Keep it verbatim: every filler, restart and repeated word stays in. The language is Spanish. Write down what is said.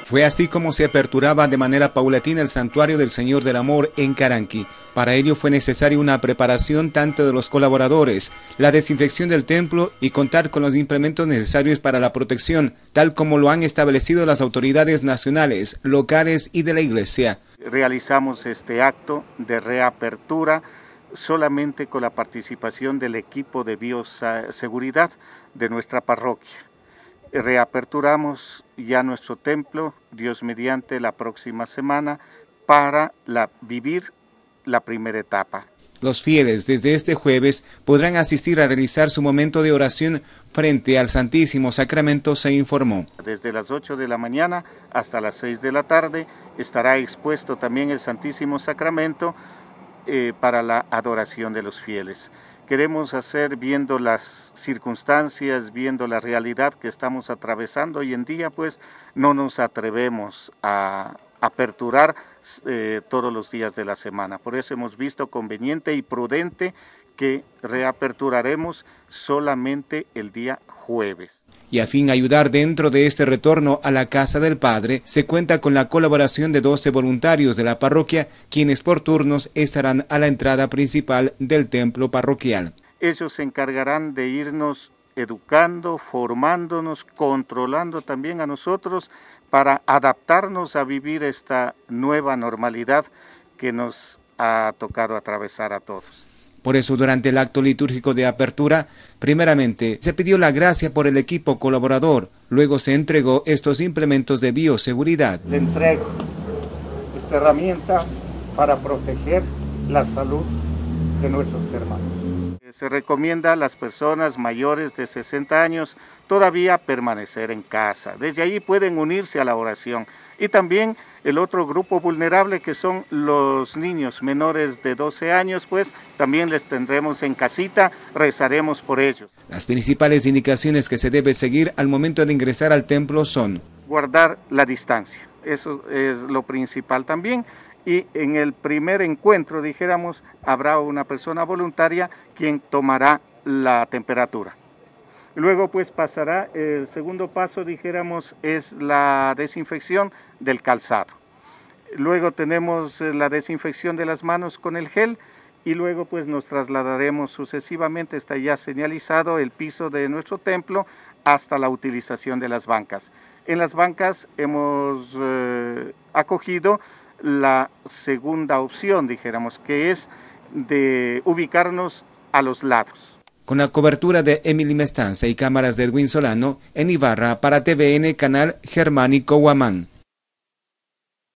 Fue así como se aperturaba de manera paulatina el Santuario del Señor del Amor en Caranqui. Para ello fue necesaria una preparación tanto de los colaboradores, la desinfección del templo y contar con los implementos necesarios para la protección, tal como lo han establecido las autoridades nacionales, locales y de la Iglesia. Realizamos este acto de reapertura solamente con la participación del equipo de bioseguridad de nuestra parroquia. Reaperturamos ya nuestro templo, Dios mediante, la próxima semana para la, vivir la primera etapa. Los fieles desde este jueves podrán asistir a realizar su momento de oración frente al Santísimo Sacramento, se informó. Desde las ocho de la mañana hasta las seis de la tarde estará expuesto también el Santísimo Sacramento eh, para la adoración de los fieles. Queremos hacer, viendo las circunstancias, viendo la realidad que estamos atravesando hoy en día, pues no nos atrevemos a aperturar eh, todos los días de la semana. Por eso hemos visto conveniente y prudente que reaperturaremos solamente el día jueves. Y a fin de ayudar dentro de este retorno a la Casa del Padre, se cuenta con la colaboración de doce voluntarios de la parroquia, quienes por turnos estarán a la entrada principal del templo parroquial. Ellos se encargarán de irnos educando, formándonos, controlando también a nosotros para adaptarnos a vivir esta nueva normalidad que nos ha tocado atravesar a todos. Por eso, durante el acto litúrgico de apertura, primeramente se pidió la gracia por el equipo colaborador, luego se entregó estos implementos de bioseguridad. Le entrego esta herramienta para proteger la salud de nuestros hermanos. Se recomienda a las personas mayores de sesenta años todavía permanecer en casa. Desde allí pueden unirse a la oración. Y también el otro grupo vulnerable, que son los niños menores de doce años, pues también les tendremos en casita, rezaremos por ellos. Las principales indicaciones que se debe seguir al momento de ingresar al templo son: guardar la distancia, eso es lo principal también. Y en el primer encuentro, dijéramos, habrá una persona voluntaria quien tomará la temperatura. Luego pues pasará, el segundo paso, dijéramos, es la desinfección del calzado. Luego tenemos la desinfección de las manos con el gel y luego pues nos trasladaremos sucesivamente, está ya señalizado el piso de nuestro templo hasta la utilización de las bancas. En las bancas hemos eh, acogido la segunda opción, dijéramos, que es de ubicarnos a los lados. Con la cobertura de Emily Mestanza y cámaras de Edwin Solano, en Ibarra para T V N Canal Germánico Huamán.